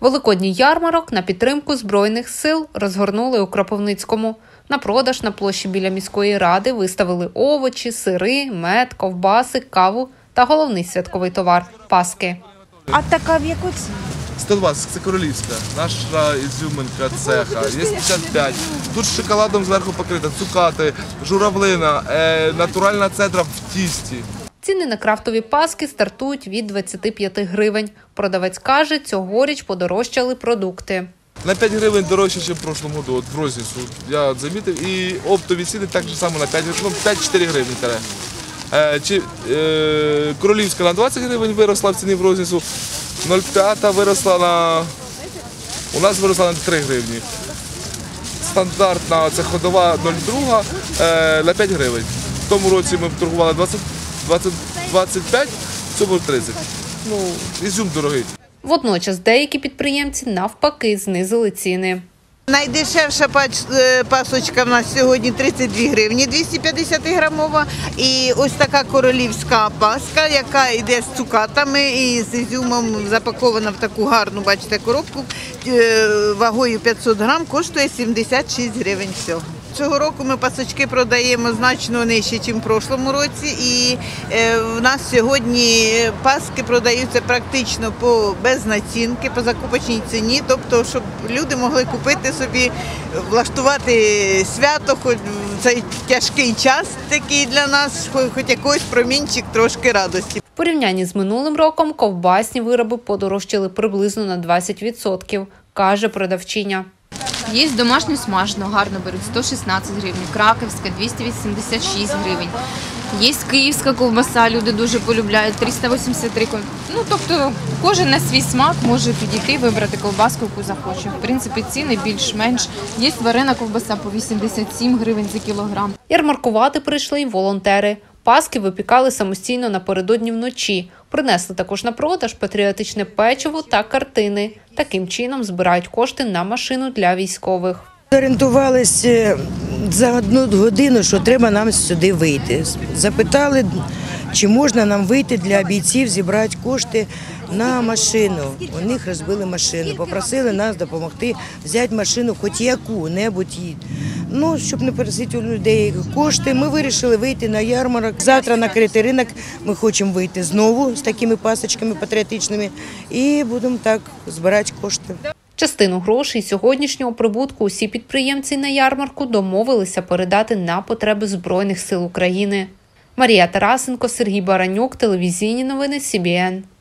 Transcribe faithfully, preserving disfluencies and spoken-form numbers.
Великодній ярмарок на підтримку Збройних сил розгорнули у Кропивницькому. На продаж на площі біля міської ради виставили овочі, сири, мед, ковбаси, каву та головний святковий товар – паски. А така в яку ціну? сто двадцять, це королівська, наша ізюминка цеха, є п'ятдесят п'ять. Тут з шоколадом зверху покрита, цукати, журавлина, е, натуральна цедра в тісті. Ціни на крафтові паски стартують від двадцяти п'яти гривень. Продавець каже, цьогоріч подорожчали продукти. На п'ять гривень дорожче, ніж в прошлому році, от в розницю, я замітив. І оптові ціни так само на п'ять, ну, п'ять-чотири гривні. Е, чи, е, королівська на двадцять гривень виросла в ціні в розницю, нуль п'ять виросла на, у нас виросла на три гривні. Стандартна, це ходова нуль два е, на п'ять гривень. В тому році ми торгували двадцять, двадцять, двадцять п'ять, в цьому тридцять. Ну, ізюм дорогий. Водночас деякі підприємці навпаки знизили ціни. Найдешевша пасочка в нас сьогодні тридцять дві гривні, двісті п'ятдесят грамова. І ось така королівська паска, яка йде з цукатами і з ізюмом, запакована в таку гарну, бачите, коробку, вагою п'ятсот грам, коштує сімдесят шість гривень всього. Цього року ми пасочки продаємо значно нижче, ніж в прошлому році. І в нас сьогодні паски продаються практично по, без націнки, по закупочній ціні. Тобто, щоб люди могли купити собі, влаштувати свято, хоч в цей тяжкий час такий для нас, хоч якийсь промінчик трошки радості. В порівнянні з минулим роком ковбасні вироби подорожчали приблизно на двадцять відсотків, каже продавчиня. Є домашню смажену, гарно беруть, сто шістнадцять гривень, краківська двісті вісімдесят шість гривень. Є київська ковбаса, люди дуже полюбляють, триста вісімдесят три гривні. Ну, тобто, кожен на свій смак може підійти, вибрати ковбаску, яку захоче. В принципі, ціни більш-менш. Є варена ковбаса по вісімдесят сім гривень за кілограм. Ярмаркувати прийшли й волонтери. Паски випікали самостійно напередодні вночі. Принесли також на продаж патріотичне печиво та картини. Таким чином збирають кошти на машину для військових. Орієнтувалися за одну годину, що треба нам сюди вийти. Запитали, чи можна нам вийти для бійців, зібрати кошти на машину. У них розбили машину, попросили нас допомогти взяти машину, хоч яку-небудь. Ну, щоб не просити у людей кошти, ми вирішили вийти на ярмарок. Завтра на критий ринок ми хочемо вийти знову з такими пасочками патріотичними і будемо так збирати кошти. Частину грошей сьогоднішнього прибутку усі підприємці на ярмарку домовилися передати на потреби Збройних сил України. Марія Тарасенко, Сергій Баранюк, телевізійні новини Сі Бі Ен.